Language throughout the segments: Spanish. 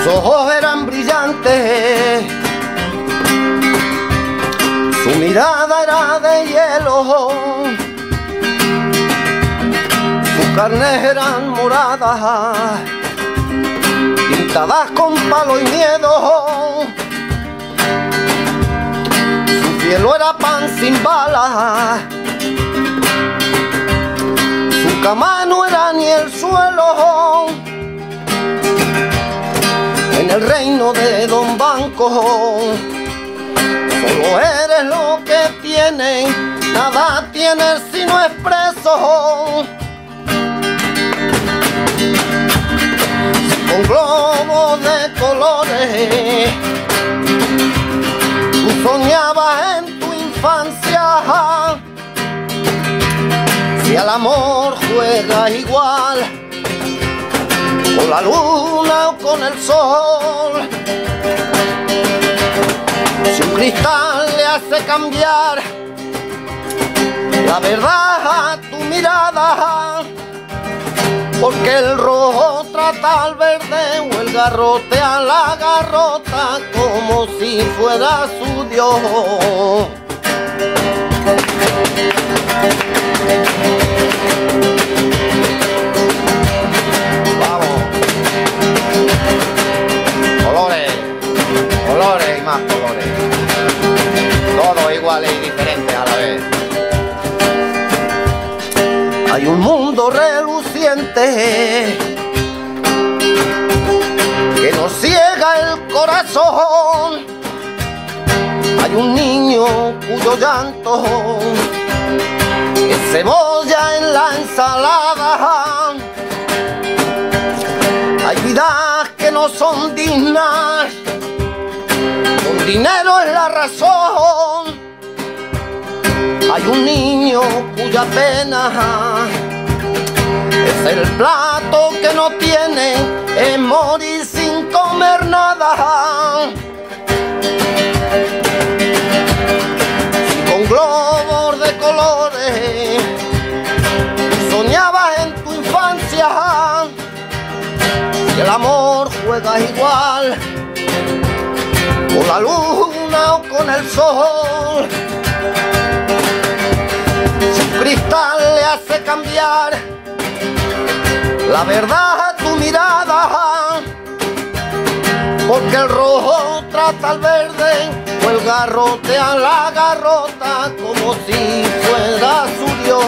Sus ojos eran brillantes, su mirada era de hielo, sus carnes eran moradas, pintadas con palo y miedo. Su cielo era pan sin balas, su cama no era ni el suelo. En el reino de Don Banco solo eres lo que tienen, nada tienes si no es preso. Con globos de colores tú soñabas en tu infancia. Si al amor juegas igual con la luna o con el sol, si un cristal le hace cambiar la verdad a tu mirada, porque el rojo trata al verde o el garrote a la garrota como si fuera su Dios. Colores y más colores, todos iguales y diferentes a la vez. Hay un mundo reluciente que nos ciega el corazón. Hay un niño cuyo llanto es cebolla en la ensalada. Hay vidas que no son dignas, con dinero es la razón. Hay un niño cuya pena es el plato que no tiene, es morir sin comer nada. Si con globos de colores soñabas en tu infancia, si el amor juega igual con la luna o con el sol, si un cristal le hace cambiar la verdad a tu mirada, porque el rojo trata al verde o el garrote a la garrota como si fuera su Dios.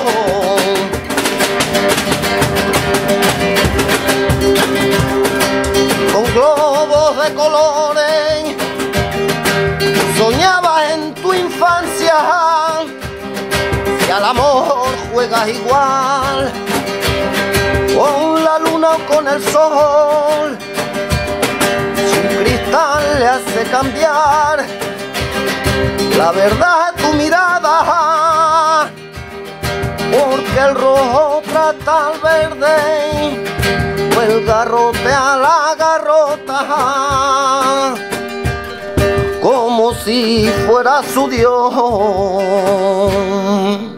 Con globos de colores soñabas en tu infancia, si al amor juegas igual con la luna o con el sol, si un cristal le hace cambiar la verdad a tu mirada, porque el rojo trata al verde o el garrote a la garrota como si fuera su Dios.